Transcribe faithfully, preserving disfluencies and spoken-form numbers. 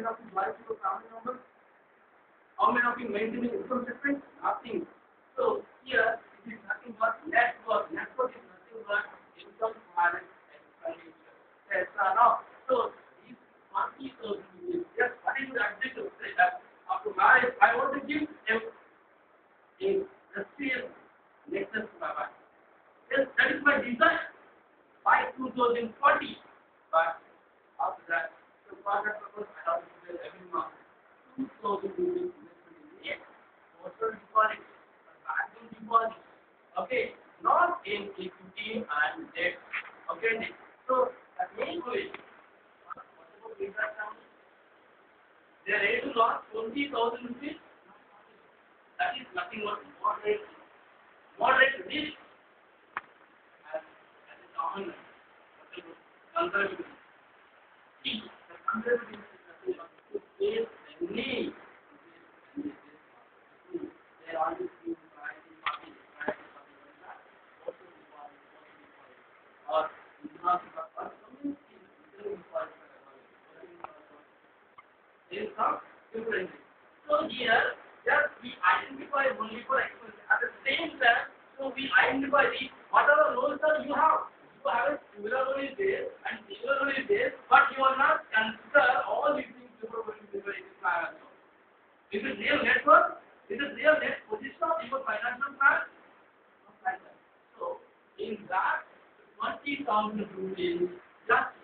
many of you like your family members? How many of you maintaining income statement? Nothing. So here it is nothing but net worth. Net worth is nothing but income minus expenditure. Yes, uh, now so these twenty thousand rupees. Yes, what is the objective? Say that after marriage I want to give a a real necklace to my wife. Yes, that is my desire by two thousand forty. But after that, so for that purpose I have to pay every month two thousand rupees. Social deposit, banking deposit, okay, not in equity and debt, okay. So the main way, what about interest only? They are able to lost twenty thousand rupees. That is nothing but moderate, moderate risk, as as is common conservative. See, the conservative is nothing but to face any. They are always being variety party, variety party like that. Also deposit, also deposit. Or not or community income deposit. There is some difference. So here, just we identify only for expenses. At the same time, so we identify the whatever loans that you have. You have a similar loan is there and similar loan is there, but you are not consider all these things before going to the plan. Is it real net worth? Is it real net position of your financial plan? Not like that. So, in that, twenty thousand rupees, just